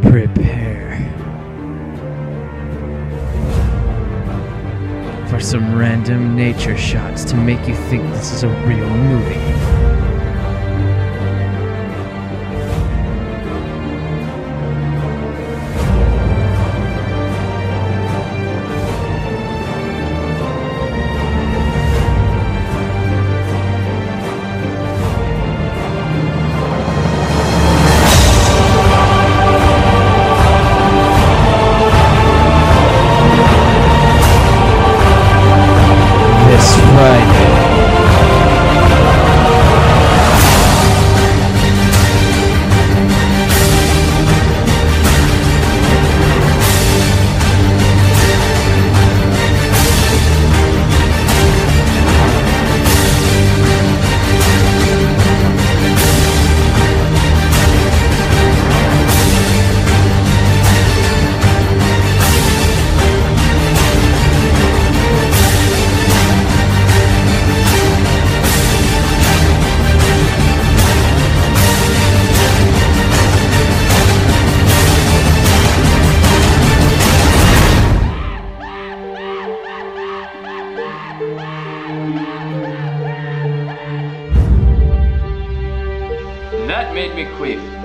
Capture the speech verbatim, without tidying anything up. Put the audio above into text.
Prepare for some random nature shots to make you think this is a real movie. That made me queef.